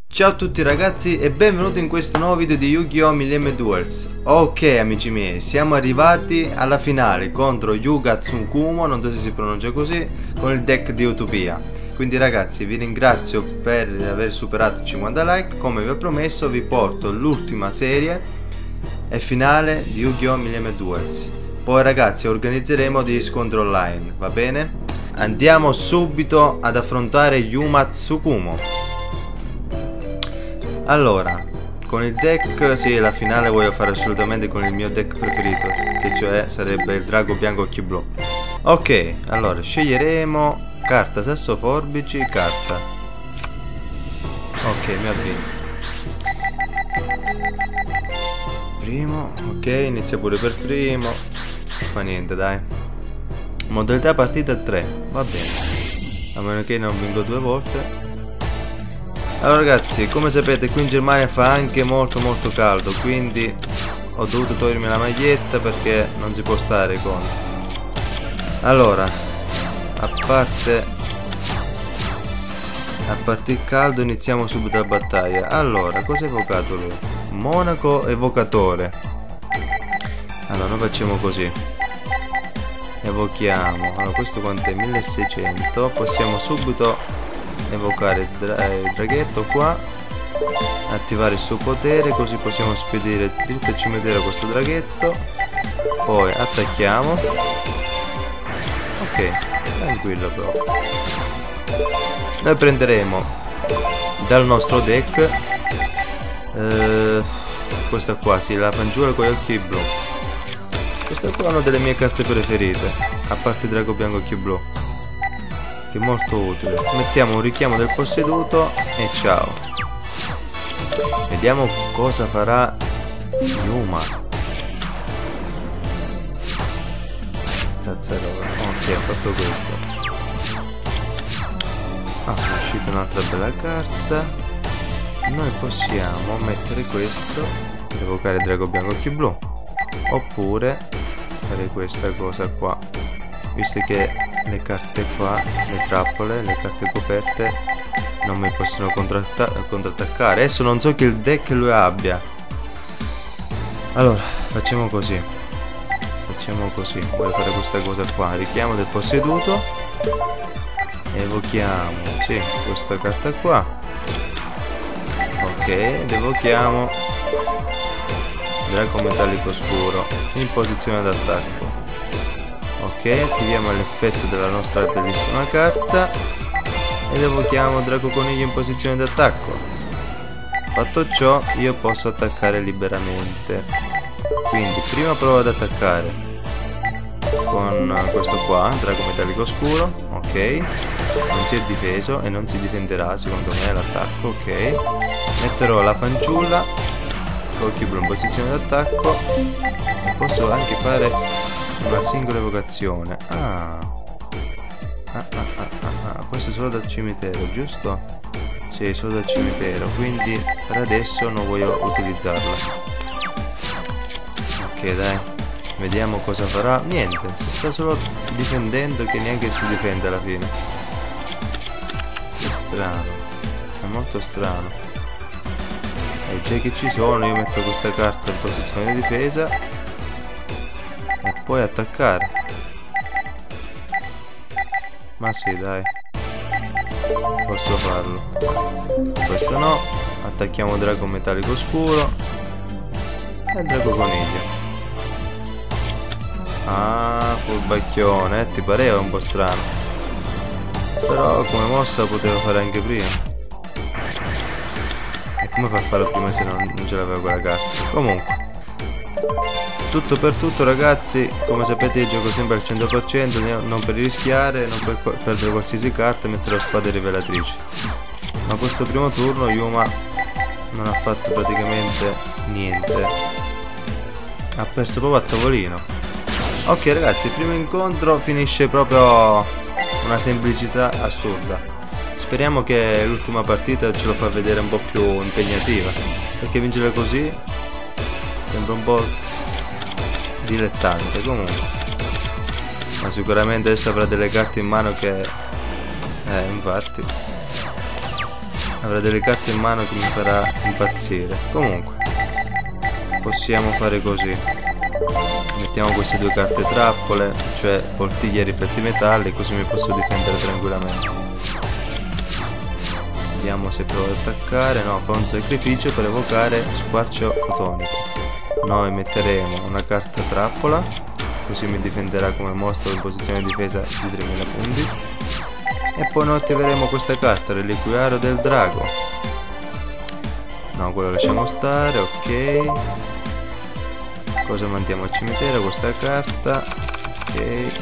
Ciao a tutti ragazzi e benvenuti in questo nuovo video di Yu-Gi-Oh! Millennium Duels. Ok amici miei, siamo arrivati alla finale contro Yuga Tsukumo, non so se si pronuncia così, con il deck di Utopia. Quindi ragazzi vi ringrazio per aver superato i 50 like, come vi ho promesso vi porto l'ultima serie e finale di Yu-Gi-Oh! Millennium Duels. Poi ragazzi organizzeremo degli scontri online, va bene? Andiamo subito ad affrontare Yuma Tsukumo. Allora, con il deck, sì, la finale voglio fare assolutamente con il mio deck preferito, che cioè sarebbe il drago bianco occhi blu. Ok, allora sceglieremo carta sasso forbici, carta. Ok, mi ha vinto. Primo, ok, inizia pure per primo. Non fa niente, dai. Modalità partita 3, va bene. A meno che non vinco due volte. Allora ragazzi, come sapete qui in Germania fa anche molto caldo, quindi ho dovuto togliermi la maglietta perché non si può stare con. Allora, a parte il caldo iniziamo subito la battaglia. Allora, cosa ha evocato lui? Monaco evocatore. Allora, noi facciamo così. Evochiamo. Allora, questo quant'è? 1600. Possiamo subito evocare il draghetto qua, attivare il suo potere, così possiamo spedire dritto al cimitero questo draghetto, poi attacchiamo. Ok, tranquillo proprio. Noi prenderemo dal nostro deck questa qua, sì, la fanciulla con gli occhi blu. Questa qua è una delle mie carte preferite, a parte il drago bianco occhi blu, che è molto utile. Mettiamo un richiamo del posseduto e ciao. Vediamo cosa farà Yuma. Cazzarola. Ok, ha fatto questo. Ah, è uscita un'altra bella carta. Noi possiamo mettere questo per evocare il drago bianco occhi blu, oppure fare questa cosa qua, visto che le carte qua, le trappole, le carte coperte non mi possono contrattaccare. Adesso non so che il deck lui abbia. Allora, facciamo così. Voglio fare questa cosa qua. Richiamo del posseduto. Evochiamo, sì, questa carta qua. Ok, ed evochiamo drago metallico scuro in posizione d'attacco. Ok, attiviamo l'effetto della nostra bellissima carta ed evochiamo drago coniglio in posizione d'attacco. Fatto ciò io posso attaccare liberamente, quindi prima provo ad attaccare con questo qua, drago metallico scuro. Ok, non si è difeso e non si difenderà secondo me l'attacco. Ok, metterò la fanciulla con occhi blu in posizione d'attacco e posso anche fare una singola evocazione. Questo è solo dal cimitero, giusto? Sì, solo dal cimitero, quindi per adesso non voglio utilizzarla. Ok, dai, vediamo cosa farà. Niente, si sta solo difendendo, che neanche si difende alla fine. È strano, è molto strano. E già che ci sono io metto questa carta in posizione di difesa e poi attaccare. Ma sì, dai, posso farlo. Questo no. Attacchiamo drago metallico scuro e drago coniglio. Ah, furbacchione, ti pareva un po' strano, però come mossa potevo fare anche prima. E come fa a farlo prima se non ce l'avevo quella carta? Comunque, tutto per tutto ragazzi, come sapete io gioco sempre al 100%, non per rischiare, non per perdere qualsiasi carta, metterò spade rivelatrici. Ma questo primo turno Yuma non ha fatto praticamente niente, ha perso proprio a tavolino. Ok ragazzi, il primo incontro finisce proprio una semplicità assurda. Speriamo che l'ultima partita ce lo fa vedere un po' più impegnativa, perché vincere così sembra un po' dilettante. Comunque, ma sicuramente adesso avrà delle carte in mano che infatti avrà delle carte in mano che mi farà impazzire. Comunque possiamo fare così: mettiamo queste due carte trappole, cioè poltiglia e rifletti metalli, così mi posso difendere tranquillamente. Vediamo se provo ad attaccare. No, fa un sacrificio per evocare squarcio fotonico. Noi metteremo una carta trappola, così mi difenderà come mostro in posizione di difesa di 3000 punti. E poi noi attiveremo questa carta, reliquiario del drago. No, quello lasciamo stare, ok. Cosa mandiamo al cimitero? Questa carta, ok.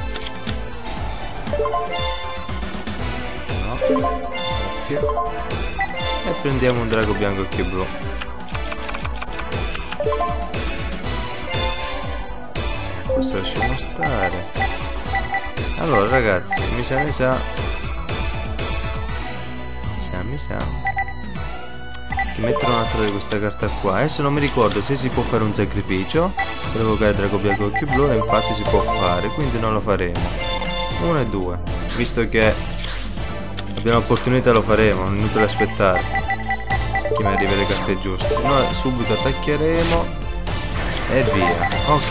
No, grazie. E prendiamo un drago bianco occhi blu. Questo lasciamo stare. Allora ragazzi, mi sa che metterò un'altra di questa carta qua. Adesso non mi ricordo se si può fare un sacrificio per evocare drago bianco occhi blu, e infatti si può fare, quindi non lo faremo. 1 e 2. Visto che abbiamo l'opportunità lo faremo, non è inutile aspettare che mi arrivi le carte giuste. Noi subito attaccheremo e via. Ok.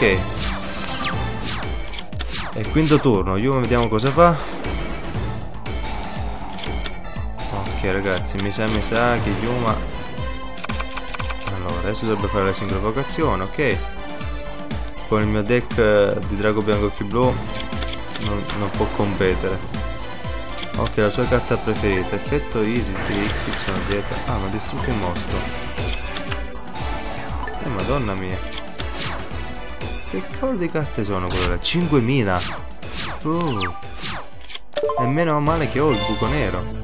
E quinto turno, Yuma, vediamo cosa fa. Ok ragazzi, mi sa che Yuma... Allora, adesso dovrebbe fare la sincrovocazione, ok. Con il mio deck di drago bianco occhi blu non può competere. Ok, la sua carta preferita, effetto easy di XYZ. Ah, ma ha distrutto il mostro. Madonna mia. Che cavolo di carte sono quelle là? 5000. E meno male che ho il buco nero.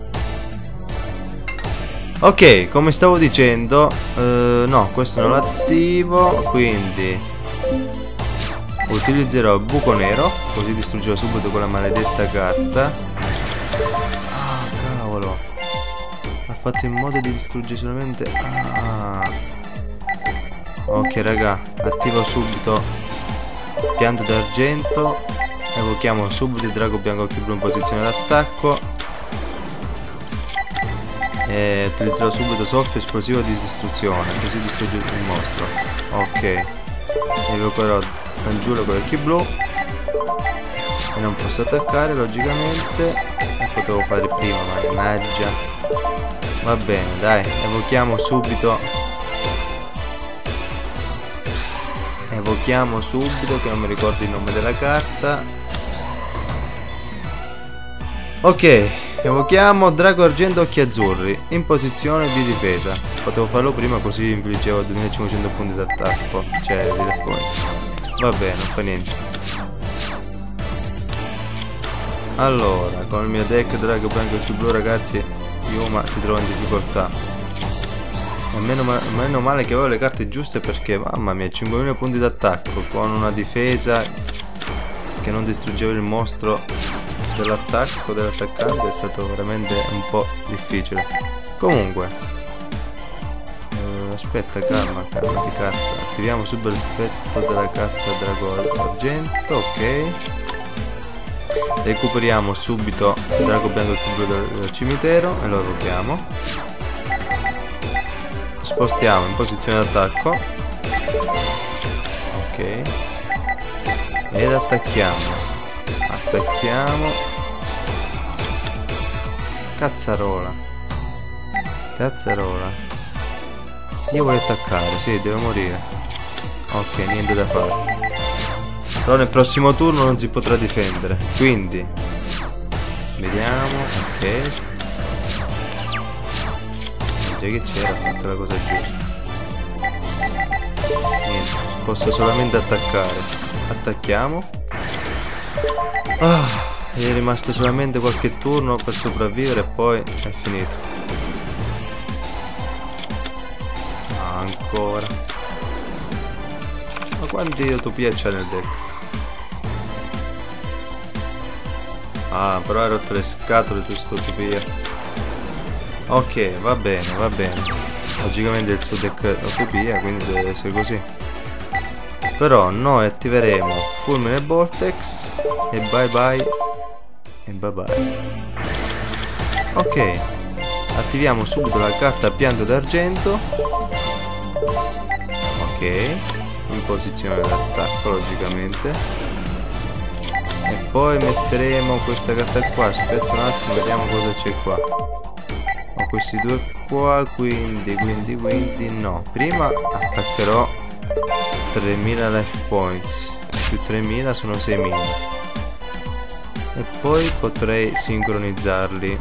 Ok, come stavo dicendo, no, questo non l'attivo, quindi utilizzerò il buco nero, così distruggerò subito quella maledetta carta. Ah, cavolo. Ha fatto in modo di distruggere solamente... Ah. Ok, raga, attivo subito pianto d'argento, evochiamo subito il drago bianco occhi blu in posizione d'attacco e utilizzerò subito soffio esplosivo di distruzione, così distrugge il mostro. Ok, evocherò Fangiulo con gli occhi blu e non posso attaccare logicamente, e potevo fare prima, mannaggia. Va bene, dai, evochiamo subito che non mi ricordo il nome della carta. Ok, evochiamo drago argento occhi azzurri in posizione di difesa. Potevo farlo prima, così infliggevo 2500 punti d'attacco, cioè di life points. Va bene, non fa niente. Allora, con il mio deck drago bianco occhi blu, ragazzi, Yuma si trova in difficoltà. E meno male che avevo le carte giuste, perché mamma mia, 5000 punti d'attacco con una difesa che non distruggeva il mostro dell'attacco dell'attaccante è stato veramente un po' difficile. Comunque aspetta, calma di carta. Attiviamo subito l'effetto della carta drago argento, ok. Recuperiamo subito il drago bianco del cimitero e lo evochiamo. Spostiamo in posizione d'attacco, ok, ed attacchiamo. Cazzarola, io voglio attaccare, sì, deve morire. Ok, niente da fare. Però nel prossimo turno non si potrà difendere, quindi vediamo. Ok, che c'era, ha fatto la cosa giusta. Niente, posso solamente attaccare. Attacchiamo. Ah, è rimasto solamente qualche turno per sopravvivere e poi è finito. Ah, ancora. Ma quanti utopie c'è nel deck? Ah, però hai rotto le scatole tu sto utopia. Ok, va bene. Logicamente il suo deck è utopia, quindi deve essere così. Però noi attiveremo Fulmine Vortex e bye bye. Ok, Attiviamo subito la carta pianto d'argento. Ok, in posizione d'attacco logicamente. E poi metteremo questa carta qua. Aspetta un attimo, vediamo cosa c'è qua. Ho questi due qua, quindi no. Prima attaccherò 3000 life points, più 3000 sono 6000. E poi potrei sincronizzarli.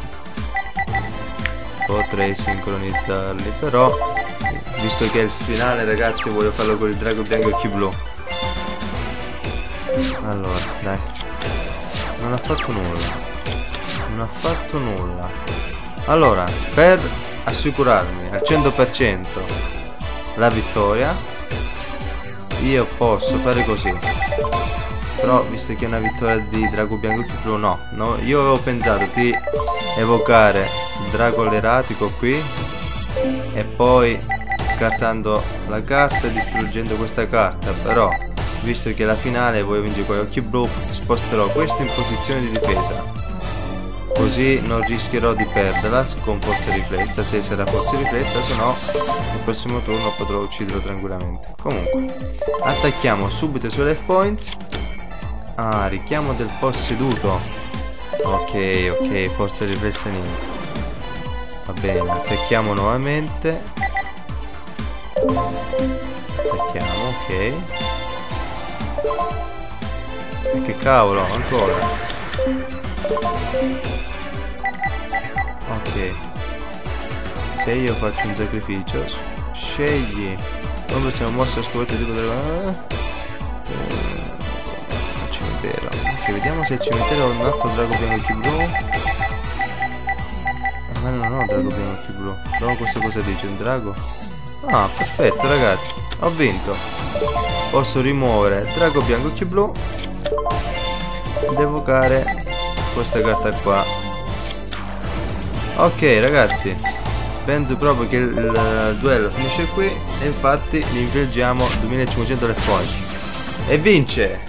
Però visto che è il finale, ragazzi, voglio farlo con il drago bianco e occhi blu. Allora, dai. Non ha fatto nulla. Allora, per assicurarmi al 100% la vittoria, io posso fare così. Però visto che è una vittoria di drago bianco e occhi blu, no, io avevo pensato di evocare il drago eratico qui e poi scartando la carta e distruggendo questa carta. Però visto che la finale voglio vincere con gli occhi blu, sposterò questo in posizione di difesa, così non rischierò di perderla con forza riflessa, se sarà forza riflessa, se no nel prossimo turno potrò ucciderlo tranquillamente. Comunque attacchiamo subito sui life points. Ah, richiamo del posseduto. Ok, forza riflessa niente. Va bene, attacchiamo nuovamente. Attacchiamo, ok. E che cavolo, ancora. Ok. Se io faccio un sacrificio, scegli. Non possiamo mossa scoperta tipo della... cimitero. Ok, vediamo se il cimitero ha un altro drago bianco e occhi blu. Ma non ho drago bianco e occhi blu. Però questa cosa dice, un drago? Ah, perfetto ragazzi, ho vinto. Posso rimuovere drago bianco e occhi blu ed evocare questa carta qua. Ok ragazzi, penso proprio che il duello finisce qui. E infatti gli infliggiamo 2500 life points e vince.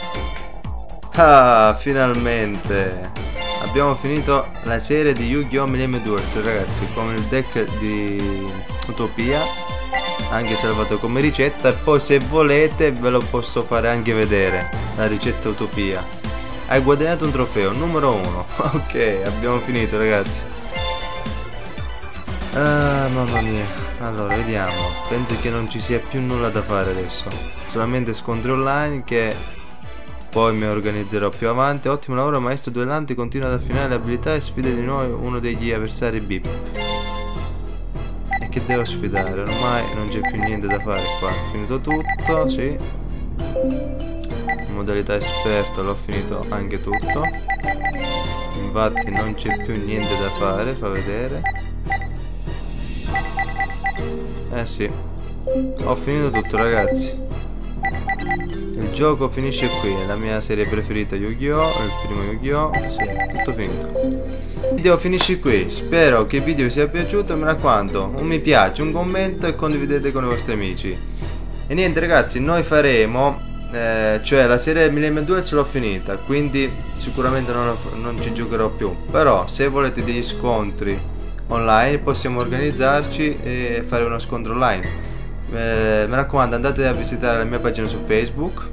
Ah, finalmente abbiamo finito la serie di Yu-Gi-Oh! Millennium Duels, ragazzi, con il deck di Utopia, anche salvato come ricetta. E poi se volete ve lo posso fare anche vedere, la ricetta Utopia. Hai guadagnato un trofeo numero 1. Ok, abbiamo finito ragazzi. Ah, mamma mia. Allora, vediamo. Penso che non ci sia più nulla da fare adesso, solamente scontri online che poi mi organizzerò più avanti. Ottimo lavoro maestro duellante, continua ad affinare le abilità e sfida di nuovo uno degli avversari BIP. E che devo sfidare? Ormai non c'è più niente da fare qua. Ho finito tutto, sì. Modalità esperto l'ho finito anche tutto. Infatti non c'è più niente da fare, fa vedere. Sì, ho finito tutto ragazzi. Il gioco finisce qui, è la mia serie preferita Yu-Gi-Oh! Il primo Yu-Gi-Oh! Sì, tutto finito. Il video finisce qui, spero che il video vi sia piaciuto. Mi raccomando, un mi piace, un commento e condividete con i vostri amici. E niente ragazzi, noi faremo cioè la serie Millennium Duels l'ho finita, quindi sicuramente non ci giocherò più. Però se volete degli scontri online possiamo organizzarci e fare uno scontro online. Mi raccomando, andate a visitare la mia pagina su Facebook,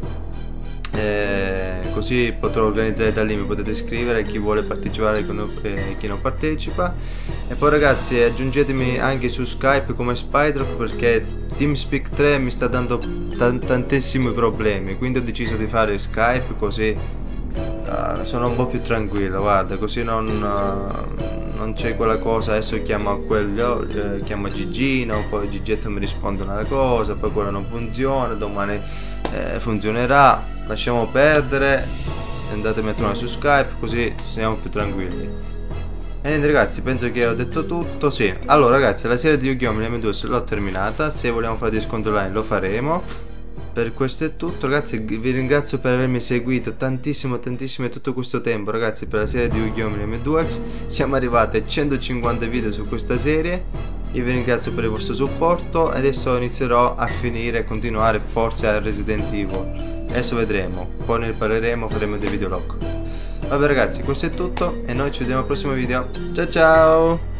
così potrò organizzare da lì. Mi potete scrivere chi vuole partecipare e chi non partecipa. E poi ragazzi, aggiungetemi anche su Skype come Spydrop, perché TeamSpeak 3 mi sta dando tantissimi problemi, quindi ho deciso di fare Skype, così sono un po' più tranquillo, guarda, così non c'è quella cosa, adesso chiamo a quello, chiamo a Gigino, poi Gigetto mi risponde una cosa, poi quella non funziona, domani funzionerà. Lasciamo perdere, andatemi a trovare su Skype, così siamo più tranquilli. E niente ragazzi, penso che ho detto tutto. Sì, allora ragazzi, la serie di Yu-Gi-Oh! Millennium Duels l'ho terminata. Se vogliamo fare dei scontri online lo faremo. Per questo è tutto ragazzi, vi ringrazio per avermi seguito tantissimo tutto questo tempo ragazzi, per la serie di Yu-Gi-Oh! Millennium Duels. Siamo arrivati a 150 video su questa serie. Io vi ringrazio per il vostro supporto e adesso inizierò a finire e continuare forse a Resident Evil. Adesso vedremo, poi ne ripareremo, faremo dei videolog. Vabbè ragazzi, questo è tutto e noi ci vediamo al prossimo video. Ciao ciao!